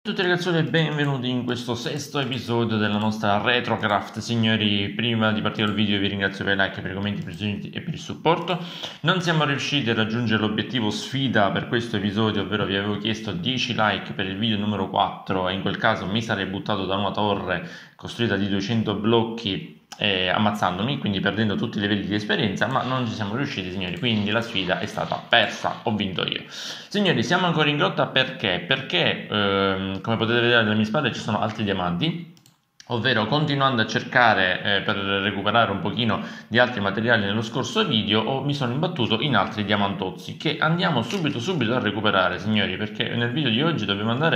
Ciao a tutti ragazzi e benvenuti in questo sesto episodio della nostra Retrocraft. Signori, prima di partire il video vi ringrazio per i like, per i commenti, per i suggerimenti e per il supporto. Non siamo riusciti a raggiungere l'obiettivo sfida per questo episodio, ovvero vi avevo chiesto 10 like per il video numero 4 e in quel caso mi sarei buttato da una torre costruita di 200 blocchi ammazzandomi, quindi perdendo tutti i livelli di esperienza, ma non ci siamo riusciti, signori, quindi la sfida è stata persa, ho vinto io. Signori, siamo ancora in grotta perché? Perché come potete vedere alle mie spalle ci sono altri diamanti, ovvero continuando a cercare per recuperare un pochino di altri materiali nello scorso video mi sono imbattuto in altri diamantozzi che andiamo subito a recuperare, signori, perché nel video di oggi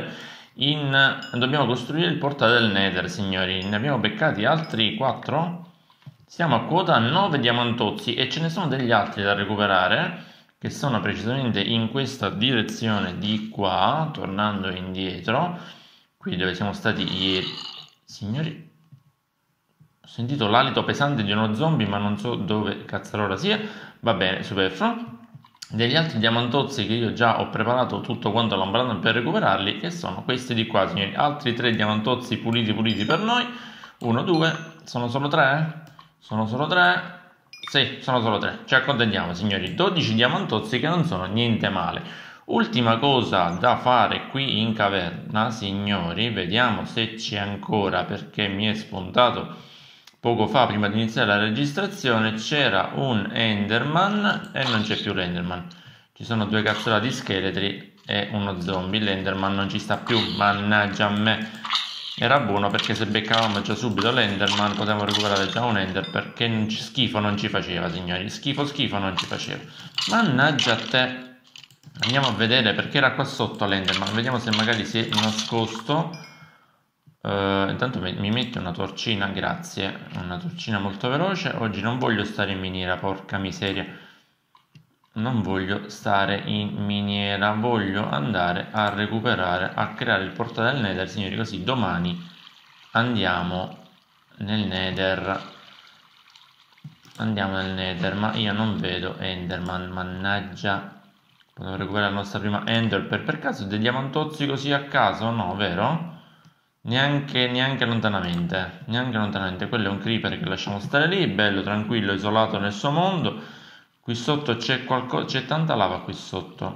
dobbiamo costruire il portale del Nether, signori. Ne abbiamo beccati altri 4. Siamo a quota 9 diamantozzi e ce ne sono degli altri da recuperare, che sono precisamente in questa direzione di qua, tornando indietro, qui dove siamo stati ieri. Signori, ho sentito l'alito pesante di uno zombie, ma non so dove cazzarola sia. Va bene, superfluo. Degli altri diamantozzi che io già ho preparato tutto quanto l'ombrano per recuperarli, che sono questi di qua, signori. Altri 3 diamantozzi puliti per noi. 1, 2, sono solo 3? Sono solo 3? Sì, sono solo 3. Ci accontentiamo, signori. 12 diamantozzi che non sono niente male. Ultima cosa da fare qui in caverna, signori. Vediamo se c'è ancora, perché mi è spuntato poco fa, prima di iniziare la registrazione. C'era un Enderman e non c'è più l'Enderman. Ci sono 2 cazzolati scheletri e uno zombie. L'Enderman non ci sta più, mannaggia a me. Era buono perché se beccavamo già subito l'Enderman potevamo recuperare già un Ender, perché schifo non ci faceva, signori. Schifo non ci faceva. Mannaggia a te. Andiamo a vedere perché era qua sotto l'Enderman. Vediamo se magari si è nascosto. Intanto mi mette una torcina, grazie. Una torcina molto veloce. Oggi non voglio stare in miniera, porca miseria. Non voglio stare in miniera, voglio andare a recuperare, a creare il portale del Nether, signori, così domani andiamo nel Nether. Andiamo nel Nether, ma io non vedo Enderman, mannaggia. Potevo recuperare la nostra prima Ender per caso dei diamantozzi così a caso? No, vero? Neanche lontanamente, quello è un creeper che lasciamo stare lì, bello, tranquillo, isolato nel suo mondo. Qui sotto c'è qualcosa, c'è tanta lava qui sotto.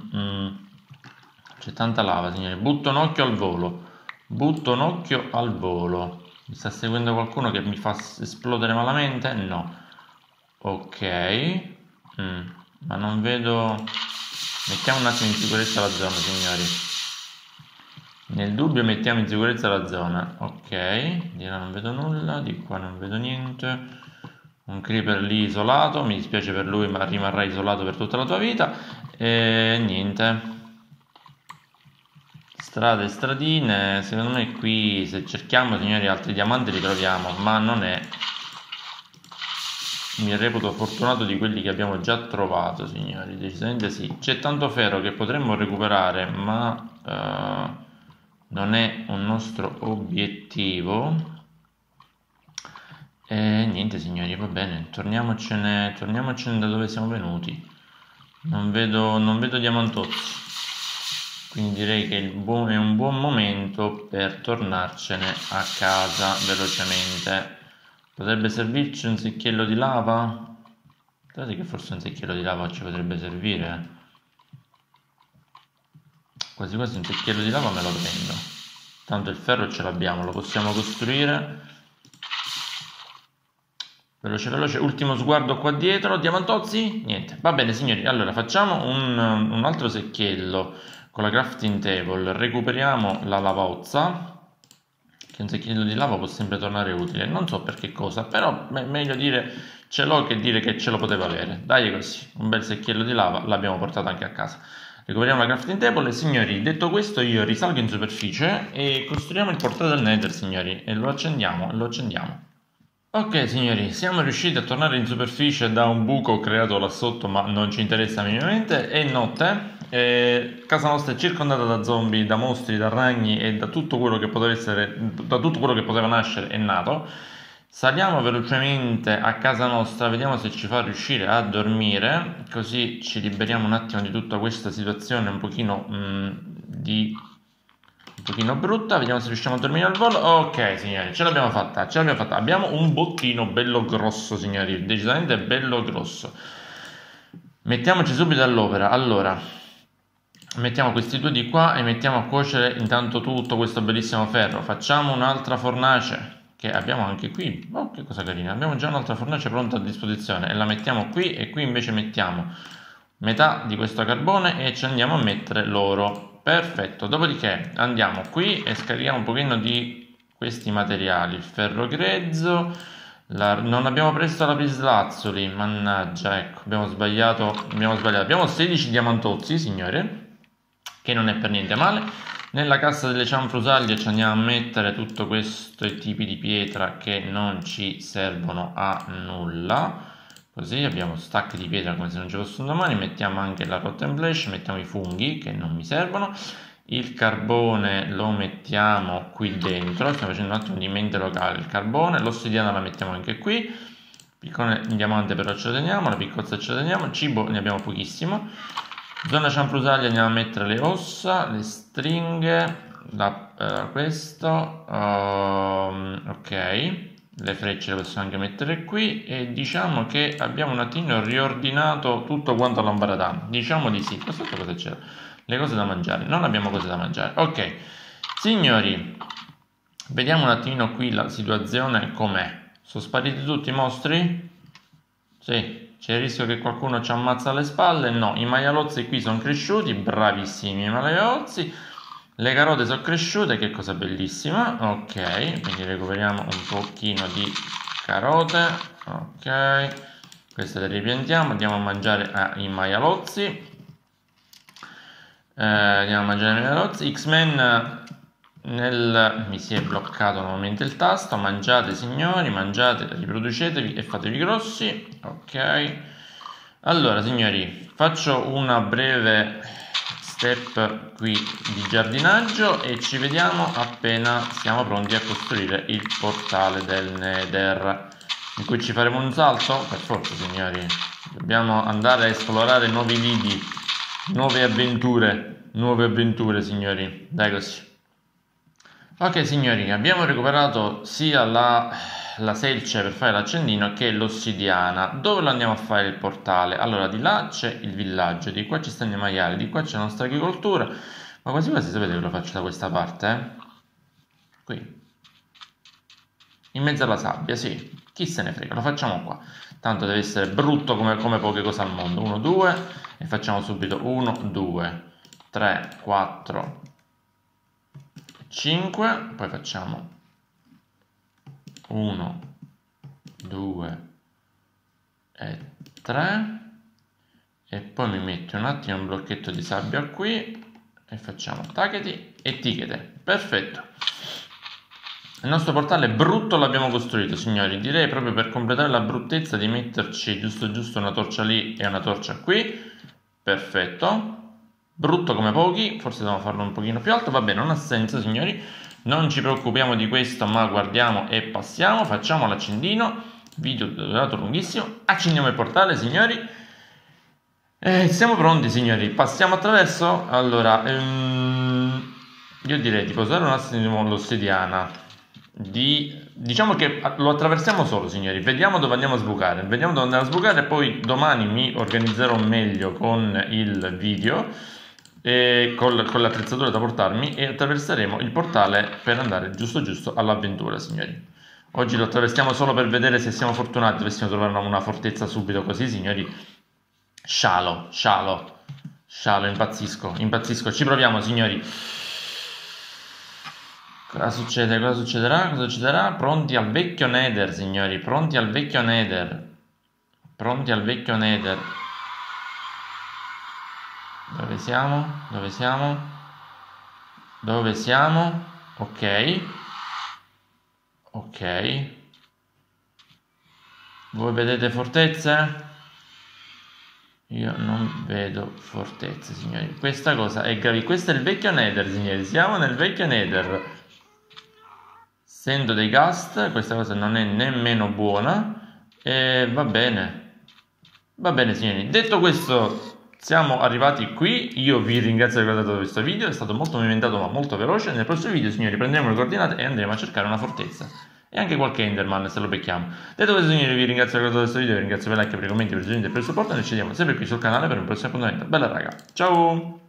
C'è tanta lava, signori. Butto un occhio al volo. Mi sta seguendo qualcuno che mi fa esplodere malamente? No. Ok. Ma non vedo. Mettiamo un attimo in sicurezza la zona, signori. Nel dubbio mettiamo in sicurezza la zona. Ok. Di là non vedo nulla, di qua non vedo niente. Un creeper lì isolato, mi dispiace per lui, ma rimarrà isolato per tutta la tua vita. E niente. Strade e stradine. Secondo me qui, se cerchiamo, signori, altri diamanti li troviamo, ma non è. Mi reputo fortunato di quelli che abbiamo già trovato, signori. Decisamente sì. C'è tanto ferro che potremmo recuperare, ma non è un nostro obiettivo. E niente, signori, va bene, torniamocene da dove siamo venuti. Non vedo diamantozzi, quindi direi che è un buon momento per tornarcene a casa velocemente. Potrebbe servirci un secchiello di lava? Guardate che forse un secchiello di lava ci potrebbe servire. Quasi quasi un secchiello di lava me lo prendo. Tanto il ferro ce l'abbiamo, lo possiamo costruire. Veloce, ultimo sguardo qua dietro. Diamantozzi? Niente. Va bene, signori, allora facciamo un altro secchiello con la crafting table. Recuperiamo la lavozza, che un secchiello di lava può sempre tornare utile. Non so per che cosa, però meglio dire ce l'ho che dire che ce lo poteva avere. Dai, così, un bel secchiello di lava, l'abbiamo portato anche a casa. Recuperiamo la crafting table e, signori, detto questo, io risalgo in superficie e costruiamo il portale del Nether, signori, e lo accendiamo. Ok, signori, siamo riusciti a tornare in superficie da un buco creato là sotto, ma non ci interessa minimamente. È notte, casa nostra è circondata da zombie, da mostri, da ragni e da tutto quello che poteva nascere è nato. Saliamo velocemente a casa nostra, vediamo se ci fa riuscire a dormire, così ci liberiamo un attimo di tutta questa situazione un pochino di pochino brutta, vediamo se riusciamo a dormire al volo. Ok signori, ce l'abbiamo fatta, abbiamo un bottino bello grosso signori, decisamente bello grosso. Mettiamoci subito all'opera. Allora, mettiamo questi due di qua e mettiamo a cuocere intanto tutto questo bellissimo ferro. Facciamo un'altra fornace che abbiamo anche qui. Oh, che cosa carina, abbiamo già un'altra fornace pronta a disposizione e la mettiamo qui, e qui invece mettiamo metà di questo carbone e ci andiamo a mettere l'oro. Perfetto, dopodiché andiamo qui e scarichiamo un pochino di questi materiali. Il ferro grezzo, non abbiamo preso lapislazzuli, mannaggia, ecco, abbiamo sbagliato. Abbiamo 16 diamantozzi signore, che non è per niente male. Nella cassa delle cianfrusaglie ci andiamo a mettere tutto questi tipi di pietra che non ci servono a nulla. Così abbiamo stacchi di pietra come se non ci fosse un domani. Mettiamo anche la rotten flesh, mettiamo i funghi che non mi servono. Il carbone lo mettiamo qui dentro, stiamo facendo un attimo di mente locale. Il carbone, l'ossidiana la mettiamo anche qui. Piccone in diamante però ce la teniamo, la piccozza ce la teniamo. Cibo ne abbiamo pochissimo. Zona cianfrusaglia andiamo a mettere le ossa, le stringhe, questo, ok. Le frecce le possiamo anche mettere qui e diciamo che abbiamo un attimo riordinato tutto quanto all'ambaradà. Diciamo di sì. Cosa c'era? Le cose da mangiare. Non abbiamo cose da mangiare. Ok, signori, vediamo un attimino qui la situazione com'è. Sono spariti tutti i mostri? Sì, c'è il rischio che qualcuno ci ammazza alle spalle? No, i maialozzi qui sono cresciuti, bravissimi i maialozzi. Le carote sono cresciute, che cosa bellissima. Ok, quindi recuperiamo un pochino di carote. Ok, queste le ripiantiamo, andiamo a mangiare ai maialozzi. X-Men, mi si è bloccato nuovamente il tasto. Mangiate signori, mangiate, riproducetevi e fatevi grossi. Ok, allora signori, faccio una breve step qui di giardinaggio e ci vediamo appena siamo pronti a costruire il portale del Nether, in cui ci faremo un salto per forza signori. Dobbiamo andare a esplorare nuovi lidi, nuove avventure signori, dai così. Ok signori, abbiamo recuperato sia la selce per fare l'accendino che l'ossidiana. Dove lo andiamo a fare il portale? Allora, di là c'è il villaggio, di qua ci stanno i maiali, di qua c'è la nostra agricoltura, ma quasi quasi sapete che lo faccio da questa parte, qui in mezzo alla sabbia, sì, chi se ne frega, lo facciamo qua, tanto deve essere brutto come poche cose al mondo. 1, 2 e facciamo subito 1, 2, 3, 4, 5, poi facciamo 1, 2 e 3 e poi mi metto un attimo un blocchetto di sabbia qui e facciamo taccheti e tichete. Perfetto, il nostro portale brutto l'abbiamo costruito signori. Direi proprio per completare la bruttezza di metterci giusto una torcia lì e una torcia qui. Perfetto, brutto come pochi, forse dobbiamo farlo un pochino più alto, va bene, non ha senso signori, non ci preoccupiamo di questo, ma guardiamo e passiamo. Facciamo l'accendino, video durato lunghissimo, accendiamo il portale signori e siamo pronti signori, passiamo attraverso. Allora, io direi di posare un attimo l'ossidiana, diciamo che lo attraversiamo solo signori, vediamo dove andiamo a sbucare, poi domani mi organizzerò meglio con il video e con l'attrezzatura da portarmi e attraverseremo il portale per andare giusto all'avventura signori. Oggi lo attraversiamo solo per vedere se siamo fortunati, dovessimo trovare una fortezza subito così signori. Scialo, impazzisco, ci proviamo signori. Cosa succederà? Pronti al vecchio Nether signori, pronti al vecchio Nether. Dove siamo? Ok. Voi vedete fortezze? Io non vedo fortezze signori. Questa cosa è grave. Questo è il vecchio Nether signori. Siamo nel vecchio Nether. Sento dei gust. Questa cosa non è nemmeno buona. E va bene signori. Detto questo siamo arrivati qui, io vi ringrazio per aver guardato questo video, è stato molto movimentato ma molto veloce. Nel prossimo video, signori, prenderemo le coordinate e andremo a cercare una fortezza. E anche qualche Enderman se lo becchiamo. Detto questo, signori, vi ringrazio per aver guardato questo video, vi ringrazio per il like, per i commenti, per il supporto e noi ci vediamo sempre qui sul canale per un prossimo appuntamento. Bella raga, ciao!